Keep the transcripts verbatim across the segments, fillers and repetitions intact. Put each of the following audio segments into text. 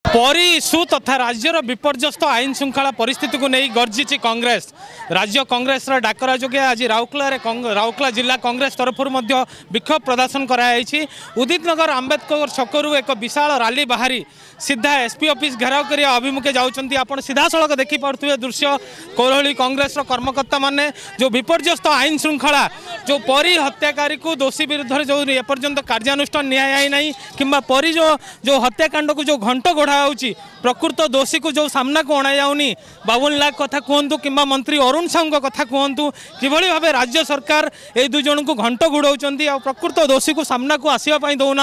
परी इश्यू तथा राज्यर विपर्यस्त आईन श्रृंखला परिस्थिति को नहीं गर्जिची कांग्रेस। राज्य कांग्रेस डाकरा जोगे आज राउरकेला राउरकेला जिला कांग्रेस तरफ विक्षोभ प्रदर्शन कराई। उदित नगर आंबेडकर छकरू एक विशाल रैली बाहरी सीधा एसपी ऑफिस घेराव कर अभिमुखे जाऊँच। आप सीधा सड़क देखिपे दृश्य कौरहली कांग्रेस कर्मकर्ता माने जो विपर्यस्त आईन श्रृंखला जो परी हत्याकारी को दोषी विरुद्ध जो एपर्यंत कार्यानुष्ठान निया कि परी जो जो हत्याकांड को जो घंट गोढ़ा प्रकृत दोषी को जो सामना को अणा जाऊनी बाबुल नायक कथा कहतु कि मंत्री अरुण साहू कथा कहतु कि भाव राज्य सरकार ये दुई जन को घंट घोड़ाऊँच आ प्रकृत दोषी को सामना को आसवाई दौना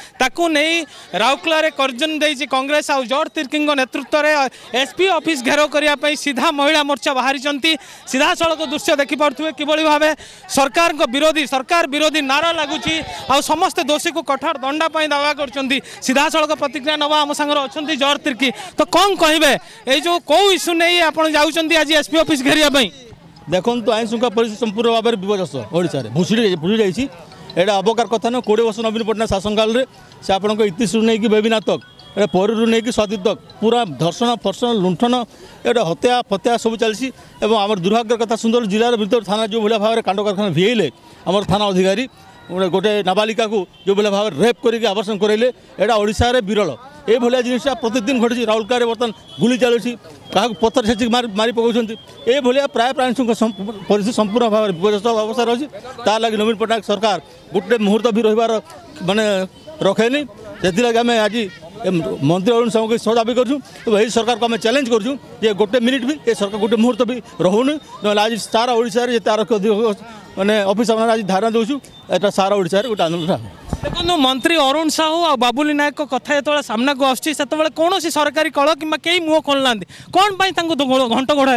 नहीं राउरकेला कर्जन देती कांग्रेस आ जॉर्ज तिर्की नेतृत्व में एसपी ऑफिस घेराव करने सीधा महिला मोर्चा बाहरी सीधा सड़क दृश्य देखिपे कि भाव सरकार विरोधी सरकार विरोधी नारा लगुच आ समस्त दोषी को कठोर दंडापाई दावा कर सीधा सड़क प्रतिक्रिया नवा आम सागर अच्छा जॉर्ज तिर्की तो कौन कहे ये जो कौ इश्यू नहीं आप जाऊँच आज एसपी ऑफिस घेरिया देखो तो आईन श्रृंखला परिस्थिति संपूर्ण भाव में विपर्यस्त ओडिशा रे भूसी भूसी जाइए यहाँ अबकार कथा न कोड़े वर्ष नवीन पट्टनायक शासन काल से आपण इतिश्रु नहीं बेबीना तक एटा परू नहीं कि स्वाति तक पूरा धर्षण फर्षण लुंठन एटा हत्या फत्या सब चलती आम दुर्भाग्य कथा सुंदर जिलार भीतर थाना जो भाया भाव में कांड कारखाना भिले आम थाना अधिकारी गोटे नाबालिका को जो भाया भाव रेप करके आवर्षण कराइले एटा ओडिशा रे विरल ये भाया जिनसा प्रतिदिन घटी राउरकेला बर्तमान गुली चलुची क्या पत्थर छेचिक मारी मारी पकाउछन्ति ए भाया प्राय प्राणी परिस्थिति संपूर्ण भाव में विपर्यस्त अवस्था रही तार लगी नवीन पट्टनायक सरकार गोटे मुहूर्त भी रही माने रखेनी से आम आज मंत्री अरुण साहू के दाबी करूँ तो यही सरकार को आम चैलेंज करूँ जे गोटे मिनिट भी ये सरकार गोटे मुहूर्त भी रोनी ना आज सारा ओडिशा रे आरक्षी माने ऑफिस आज धारणा दूसु एटा सारा ओडिशा रे गोटे आंदोलन देखो मंत्री अरुण साहू आ बाबुली नायक कथा जो सामना को आसुची कौन सरकारी कल कि कई मुह खोलना कौन घंट घोड़ा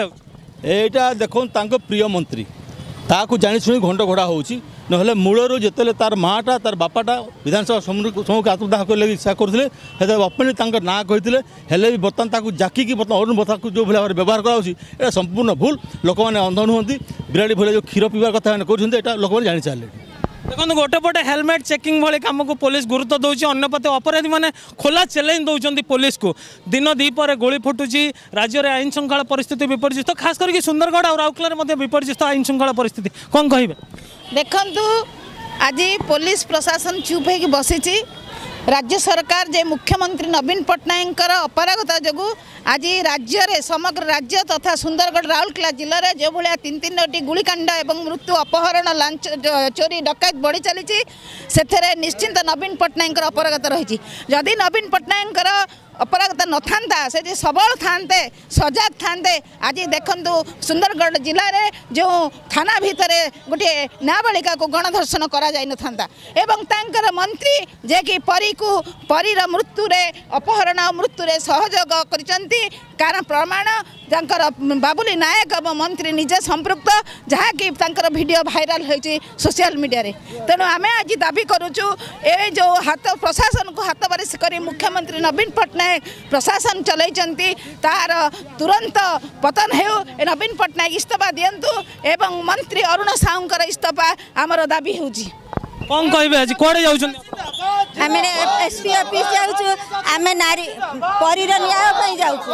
यहाँ देखो प्रिय मंत्री ताकू जानी शुणी घंट घोड़ा होची नहले मूलर जिते तार माटा तार बापाटा विधानसभा समूह के आत्मदाह करने इच्छा करते अपनी ना कहते हेले भी बर्तमान जाकी बर्तमान अरुण बता जो भाव में व्यवहार करा संपूर्ण भूल लोक मैंने अंध नुहति बिराड़ी भाई जो क्षीर पीवार कथा कर लोक मैंने जानी सारे देखो गोटे पटे हेलमेट चेकिंग भाई कम को पुलिस गुरुत्व दौर अंपते अपराधी मैंने खोला चैलेंज दौरान पुलिस को दिन दीपर गोली फुटुची राज्य में आईन श्रृंखला परिस्थिति विपर्यस्त खास करके सुंदरगढ़ और राउरकेला विपर्यस्त आईन श्रृंखला परिस्थिति कौन कहे देखु आज पुलिस प्रशासन चुप हो बसी राज्य सरकार जे मुख्यमंत्री नवीन पट्टनायक अपरागता जो आज राज्य रे समग्र राज्य तथा सुंदरगढ़ राउरकेला जिले में जो भाया तीन तीन टी गुलिकांड एवं मृत्यु अपहरण लांच चोरी डकैत बढ़ी चली से निश्चिंत नवीन पट्टनायक अपरागता रही जदि नवीन पट्टनायक अपरागता न था से सबल थांते सजाग थांते आज देखु सुंदरगढ़ जिले में जो थाना भितर गोटे नाबालिका को गणधर्षण करा जाई न था एवं तांकर मंत्री जे कि परी को परीर मृत्यु रे अपहरण मृत्यु रे सहयोग करचंती कारण प्रमाण तांकर बाबुली नायक एवं मंत्री निजे संपृक्त जहाँकि तांकर वीडियो भाइराल होती सोशल मीडिया रे तेणु आम आज दाबी करुचु ए जो हाथ प्रशासन को हाथ बारिश कर मुख्यमंत्री नवीन पट्टनायक प्रशासन चलती तार तुरंत पतन हो नवीन पट्टनायक इस्तीफा दिंतु एवं मंत्री अरुण साहूंकर इस्तीफा आमर दाबी होची कौन कहे आज कौड़े जाऊँ आम एसपी ऑफिस जाऊँ आम नारी परीर न्याय जाऊँ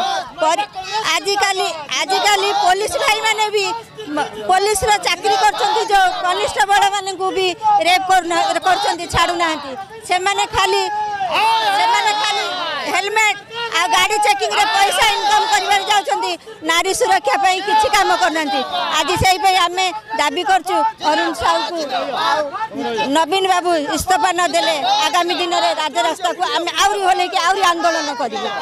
आजिकल आजिकल पुलिस भाई माने भी पुलिस चाकरी कर जो कनिष्ठबल मान को भी रेप कर छाड़ूना से खाली खाली हेलमेट आ गाड़ी चेकिंग रे पैसा इनकम कर जाउछंती नारी सुरक्षा पाई किछि काम करनांती आज सेही पे आमे दाबी करछु अरुण साहू को नवीन बाबू इस्तीफा न देले आगामी दिन रे राज्य रास्ता को आमे आउरी होले कि आउरी आंदोलन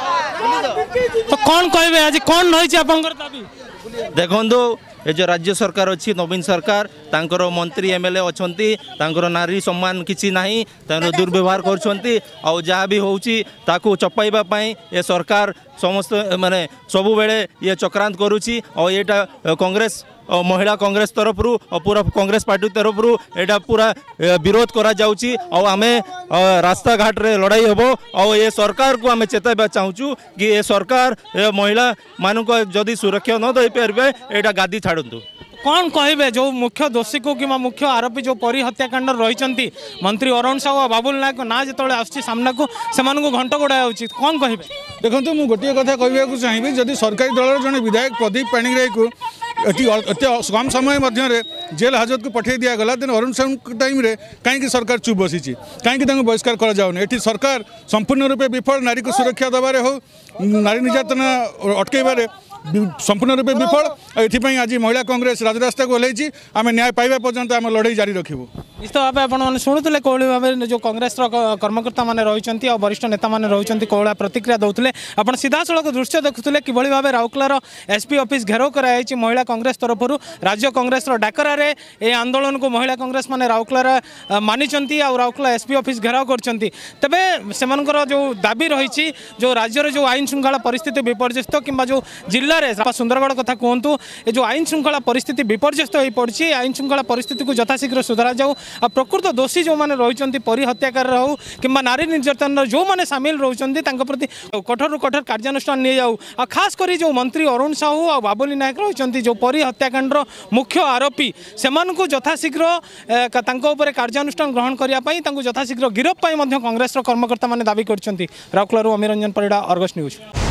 करिबो तो कोन कहबे आज कोन होई छै आपनकर दाबी देखंदो ये जो राज्य सरकार अच्छी नवीन सरकार तांकर मंत्री एमएलए अच्छी तांकर नारी सम्मान किसी नाही दुर्व्यवहार कर जहाँ भी होची ताकू चपाइबा पई ये सरकार समस्त माने सबु बेले ये चक्रांत करुची और येटा कांग्रेस महिला कांग्रेस तरफ रु पूरा कांग्रेस पार्टी तरफ रु एटा पूरा विरोध करा जाउची और आमे रास्ता घाट रे लड़ाई हेबो और ये सरकार को आमे चेताइबा चाहूचु कि ये सरकार महिला मानक जदि सुरक्षा न दे पारबे एटा गादी छाड़ंतु कौन कहे जो मुख्य दोषी को कि मुख्य आरोपी जो परी हत्याकांड रही मंत्री अरुण साहू बाबुल नायक ना जो आस सामना को से घंट गोड़ा कौन कहे देखो मुझे गोटे कथा कहवाक चाहिए जदि सरकारी दल जड़े विधायक प्रदीप पाणिग्राही को एत कम समय मध्य जेल हाजत को पठे दिगला देन अरुण साहू टाइम रे कहीं सरकार चुप बसी कहीं बहिष्कार करा जाउनी एठी सरकार संपूर्ण रूपे विफल नारी को सुरक्षा दबारे हो नारी निर्यातना अटकैबारे संपूर्ण रूपे विफल एथि आज महिला कांग्रेस राजरास्ता को ओह्लैछि आम न्याय पाइबा पर्यंत आम लड़ाई जारी रखिबु। निश्चित भाव आपने शुणुले कौली भाव जो कांग्रेस कर्मकर्ता मैंने रही और वरिष्ठ नेता मैंने रही कौला प्रतिक्रिया दौले आप सीधा सड़क दृश्य देखुले किभली भाव राउरकेलार एसपी ऑफिस घेराव कराई महिला कांग्रेस तरफ राज्य कांग्रेस डाकरारे ये आंदोलन को महिला कांग्रेस मैंने राउरकेलार मानी राउरकेला एसपी ऑफिस घेराव कर तेबे सेमानकर जो दाबी रही जो राज्य जो आईन श्रृंखला परिस्थिति विपर्यस्त कि जो जिले में सुंदरगढ़ कथा कहतु ये जो आईन श्रृंखला परिस्थिति विपर्यस्त हो पड़ी आईन श्रृंखला परिस्थिति को यथाशीघ्र सुधारा जाऊ आ प्रकृत दोषी जो मैंने रही परी हत्याकार हो कि नारी निर्यातन जो मैंने सामिल रही प्रति कठोर कठोर कार्यानुष्ठान नहीं जाऊ आ खास करी जो मंत्री अरुण साहू आ बाबुली नायक रही जो परी हत्याकांड मुख्य आरोपी से यथाशीघ्र कार्यानुष्ठान ग्रहण करने यथाशीघ्र गिरफ कांग्रेस कर्मकर्ता मैंने दावी कर राउरकेला अमीररंजन परिड़ा अर्गस न्यूज।